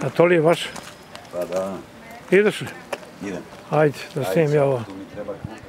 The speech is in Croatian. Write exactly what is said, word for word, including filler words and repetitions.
A to li je vaš? Pa da. Ideš li? Idem. Ajde, da snijem ja ovo. Tu mi treba